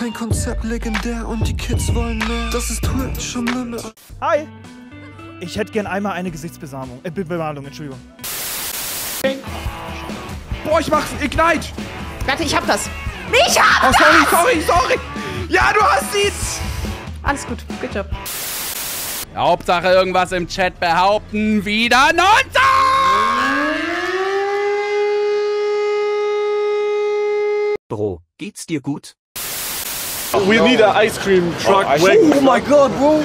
kein Konzept, legendär und die Kids wollen mehr. Das ist Twitch am Limit. Hi! Ich hätte gern einmal eine Gesichtsbemalung. Bemalung, Entschuldigung. Boah, ich mach's! Ignite! Warte, ich hab das. Ich hab das! Sorry! Ja, du hast ihn! Alles gut, good job. Hauptsache irgendwas im Chat behaupten. Wieder Nonsense! Bro, geht's dir gut? We need an ice cream truck. Oh my god, bro!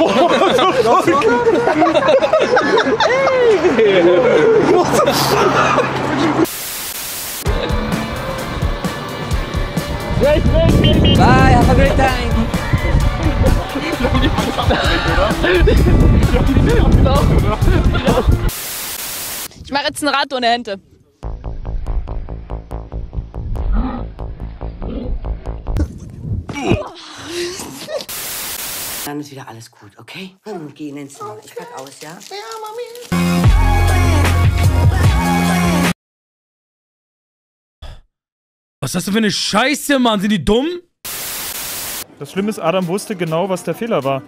Bye, have a great time. Ich mache jetzt ein Rad ohne Hände. Dann ist wieder alles gut, okay? Geh ins Zimmer. Ich pack aus, ja? Ja, Mami. Was ist das denn für eine Scheiße, Mann? Sind die dumm? Das Schlimme ist, Adam wusste genau, was der Fehler war.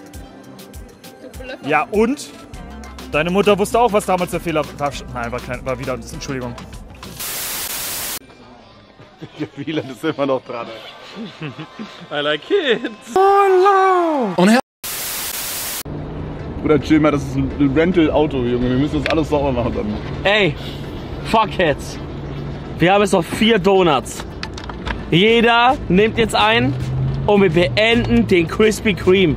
Ja, und? Deine Mutter wusste auch, was damals der Fehler war. Nein, war wieder. Entschuldigung. Wieland ist immer noch dran. I like it. Und Oder chill mal, das ist ein Rental-Auto, Junge. Wir müssen das alles sauber machen dann. Ey, Fuckheads. Wir haben jetzt noch 4 Donuts. Jeder nimmt jetzt einen und wir beenden den Krispy Kreme.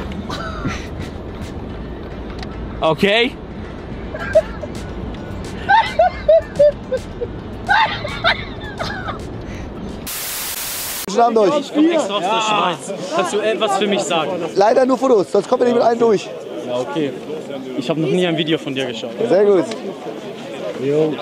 Okay? Durch. Ich komme extra aus der Schweiz. Kannst du etwas für mich sagen? Leider nur Fotos, sonst kommen wir nicht mit allen durch. Ja, okay. Ich habe noch nie ein Video von dir geschaut. Sehr gut. Jo.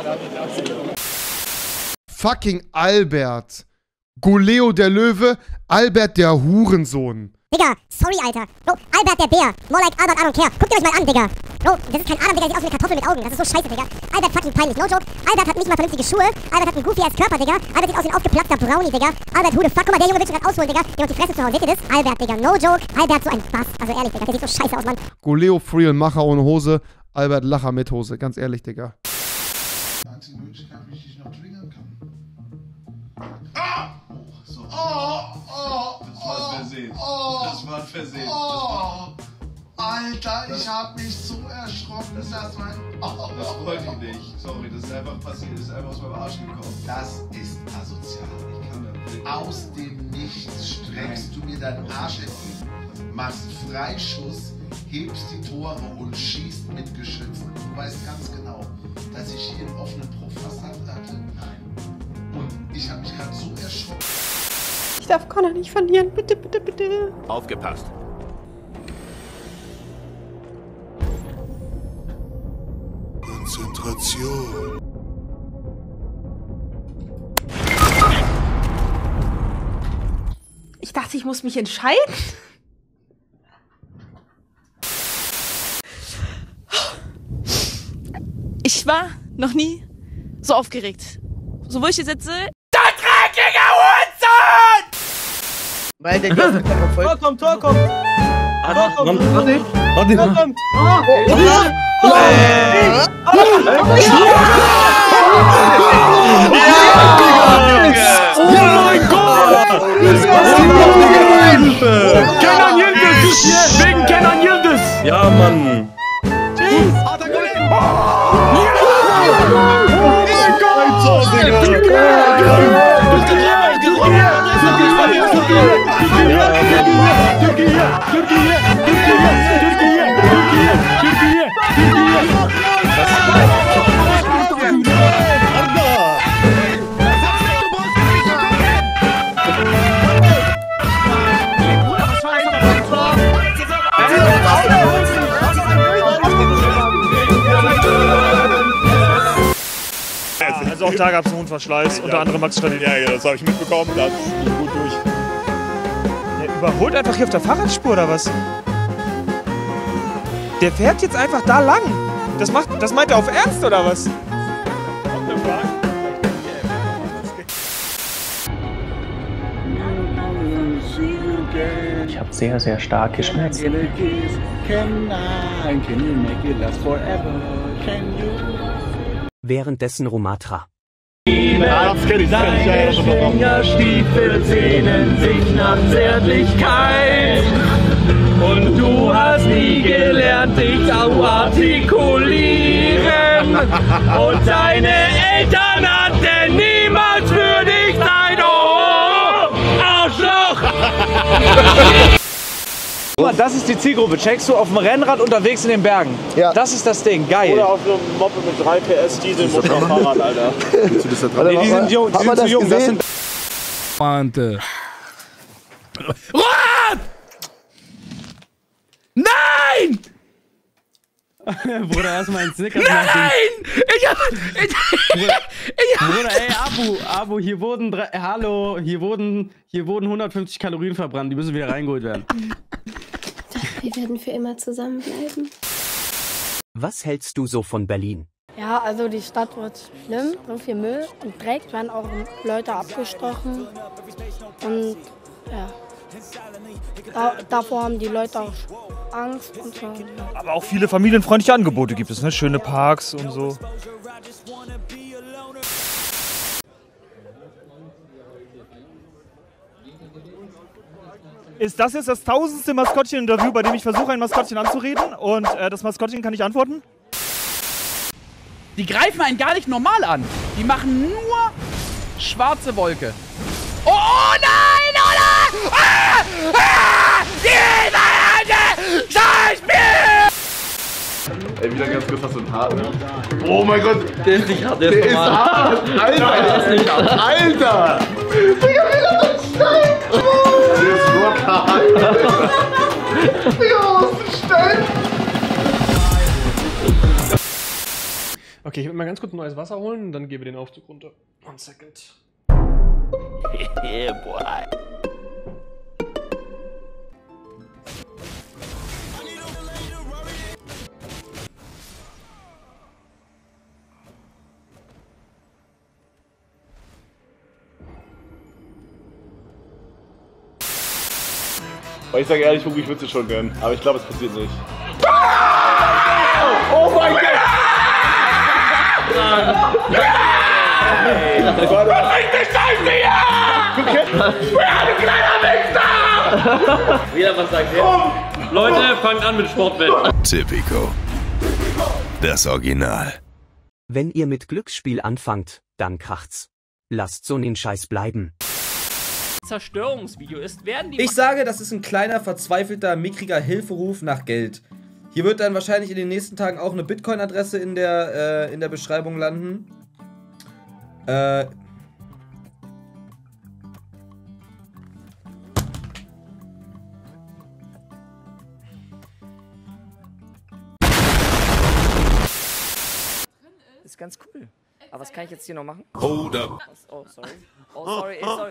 Fucking Albert. Goleo der Löwe, Albert der Hurensohn. Digga, sorry, Alter. Bro, Albert der Bär. More like Albert, I don't care. Guckt ihr euch mal an, Digga. Bro, das ist kein Adam, Digga, der sieht aus wie eine Kartoffel mit Augen. Das ist so scheiße, Digga. Albert fucking peinlich, no joke. Albert hat nicht mal vernünftige Schuhe. Albert hat einen goofy als Körper, Digga. Albert sieht aus wie ein aufgeplackter Brownie, Digga. Albert, who the fuck? Guck mal, der Junge will schon grad ausholen, Digga. Der hat die Fresse zu hauen. Seht ihr das? Albert, Digga, no joke. Albert, so ein Bass. Also ehrlich, Digga, der sieht so scheiße aus, Mann. Goleo Free und Macher ohne Hose, Albert Lacher mit Hose. Ganz ehrlich, Digga. Einzige Möglichkeit, wie ich dich noch triggern kann. Ah! So. Das war ein Versehen. Das war ein Versehen. Alter, ich hab mich so erschrocken. Das wollte ich nicht. Sorry, das ist einfach passiert. Das ist einfach aus meinem Arsch gekommen. Das ist asozial. Ich kann das aus dem Nichts streckst du mir deinen Arsch entgegen, machst Freischuss, hebst die Tore und schießt mit Geschützen. Du weißt ganz genau, dass ich hier einen offenen Pro-Fassad hatte. Nein. Und ich habe mich gerade so erschrocken. Ich darf Connor nicht verlieren. Bitte, bitte, bitte. Aufgepasst. Konzentration. Ich dachte, ich muss mich entscheiden. Ich war noch nie so aufgeregt. So, wo ich hier sitze. Der dreckige Hurensohn! Weil der nächste Tor kommt! Tor kommt! Warte. Tor kommt! Oh mein Gott! Kenan Yildiz! Wegen Kenan Yildiz! Ja, Mann! Also auch da gab es einen hohen Verschleiß, unter anderem Max Stadin. Ja, das habe ich mitbekommen, das ging gut durch. Der überholt einfach hier auf der Fahrradspur oder was? Der fährt jetzt einfach da lang. Das meint er auf Ernst oder was? Ich habe sehr, sehr starke Schmerzen. Währenddessen Romatra. Deine Fingerstiefel sehnen sich nach Zärtlichkeit. Und du hast nie gelernt, dich zu artikulieren. Und deine Eltern hatten niemals für dich sein Arschloch! Guck mal, das ist die Zielgruppe. Checkst du auf dem Rennrad unterwegs in den Bergen? Ja. Das ist das Ding. Geil. Oder auf einem Moppe mit 3 PS Dieselmotorfahrrad, Alter. Nee, die sind jung. Die sind zu jung. Das sind Rot! Nein! Bruder, erstmal ein Snickers. Nein! Bruder, ey, Abu, hier wurden hier wurden 150 Kalorien verbrannt, die müssen wieder reingeholt werden. Wir werden für immer zusammenbleiben. Was hältst du so von Berlin? Ja, also die Stadt wird schlimm, so viel Müll und Dreck, werden auch Leute abgestochen und ja, davor haben die Leute auch Angst und so. Aber auch viele familienfreundliche Angebote gibt es, ne? Schöne Parks und so. Ist das jetzt das 1000. Maskottchen-Interview, bei dem ich versuche, ein Maskottchen anzureden? Und das Maskottchen kann nicht antworten? Die greifen einen gar nicht normal an. Die machen nur schwarze Wolke. Oh, oh nein! Oh nein! Ah! Ah! Scheißspiel! Ey, wieder ganz kurz, hast du einen hart, ne? Oh mein Gott! Der ist nicht hart, der ist normal. hart! Alter! Der ist nicht hart. Alter! Digga, wie das ein Stein! Der ist rockhart! Digga, was ist ein Stein? Okay, ich will mal ganz kurz neues Wasser holen und dann gebe den Aufzug runter. One second. Yeah, boy. Aber ich sage ehrlich, Hugo, ich würde es schon gönnen. Aber ich glaube, es passiert nicht. Oh mein Gott! Was ist das Scheiße hier? Ja, du kleiner Wichser! Wieder was sagt ihr? Leute, fangt an mit Sportwetten. Tipico. Das Original. Wenn ihr mit Glücksspiel anfangt, dann kracht's. Lasst so nen Scheiß bleiben. Zerstörungsvideo ist, werden die... Ich sage, das ist ein kleiner, verzweifelter, mickriger Hilferuf nach Geld. Hier wird dann wahrscheinlich in den nächsten Tagen auch eine Bitcoin-Adresse in der Beschreibung landen. Ist ganz cool. Aber was kann ich jetzt hier noch machen? Hold up. Oh, sorry. Oh, sorry, sorry.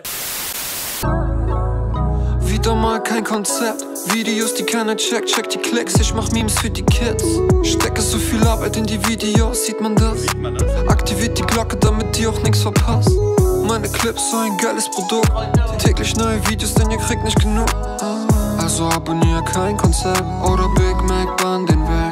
Wieder mal kein Konzept. Videos, die keiner checkt, check die Klicks. Ich mach Memes für die Kids. Stecke so viel Arbeit in die Videos, sieht man das? Aktiviert die Glocke, damit ihr auch nichts verpasst. Meine Clips, so ein geiles Produkt. Täglich neue Videos, denn ihr kriegt nicht genug. Also abonniere kein Konzept oder Big Mac Bun den Weg.